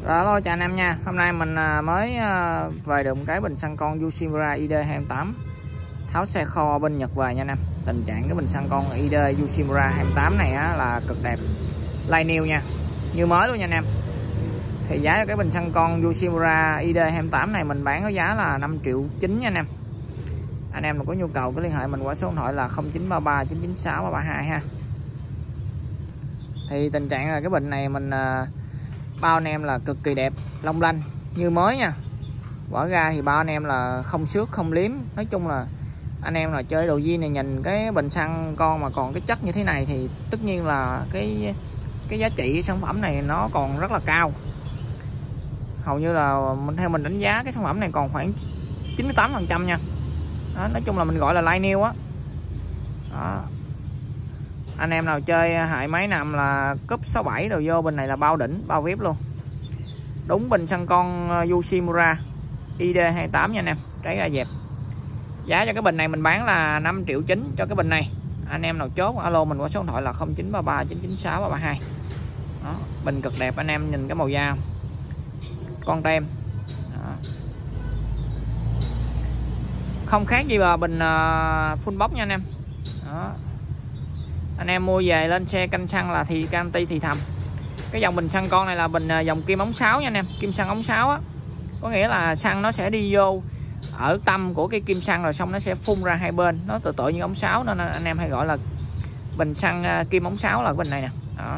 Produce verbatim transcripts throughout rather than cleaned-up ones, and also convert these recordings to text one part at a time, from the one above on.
Rồi, alo chào anh em nha. Hôm nay mình mới về được một cái bình xăng con Yoshimura i đê hai tám tháo xe kho bên Nhật về nha anh em. Tình trạng cái bình xăng con i đê Yoshimura hai tám này á, là cực đẹp, like new nha, như mới luôn nha anh em. Thì giá cho cái bình xăng con Yoshimura i đê hai tám này mình bán có giá là năm triệu chín nha anh em. Anh em mà có nhu cầu cứ liên hệ mình qua số điện thoại là không chín ba ba chín chín sáu ba ba hai ha. Thì tình trạng là cái bình này mình bao anh em là cực kỳ đẹp, long lanh như mới nha. Bỏ ra thì bao anh em là không xước không liếm. Nói chung là anh em là chơi đồ zin này, nhìn cái bình xăng con mà còn cái chất như thế này thì tất nhiên là cái cái giá trị sản phẩm này nó còn rất là cao. Hầu như là mình theo mình đánh giá cái sản phẩm này còn khoảng chín mươi tám phần trăm nha. Đó, nói chung là mình gọi là like new á. Đó. Anh em nào chơi hại máy nằm là cúp sáu bảy rồi vô bình này là bao đỉnh, bao vip luôn. Đúng bình xăng con Yoshimura i đê hai tám nha anh em, trái ra dẹp. Giá cho cái bình này mình bán là năm triệu chín cho cái bình này. Anh em nào chốt alo mình qua số điện thoại là không chín ba ba chín chín sáu ba ba hai. Đó, bình cực đẹp, anh em nhìn cái màu da con tem. Đó. Không khác gì mà bình full box nha anh em. Đó. Anh em mua về lên xe canh xăng là thì canxi thì thầm. Cái dòng bình xăng con này là bình dòng kim ống sáo nha anh em, kim xăng ống sáo á. Có nghĩa là xăng nó sẽ đi vô ở tâm của cái kim xăng rồi xong nó sẽ phun ra hai bên, nó tự tự như ống sáo, nên anh em hay gọi là bình xăng kim ống sáo là cái bình này nè. Đó.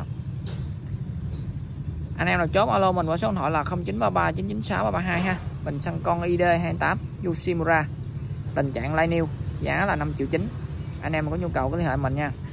Anh em nào chốt alo mình qua số điện thoại là không chín ba ba chín chín sáu ba ba hai ha. Bình xăng con i đê hai tám Yoshimura, tình trạng like new, giá là năm triệu chín. Anh em có nhu cầu có liên hệ mình nha.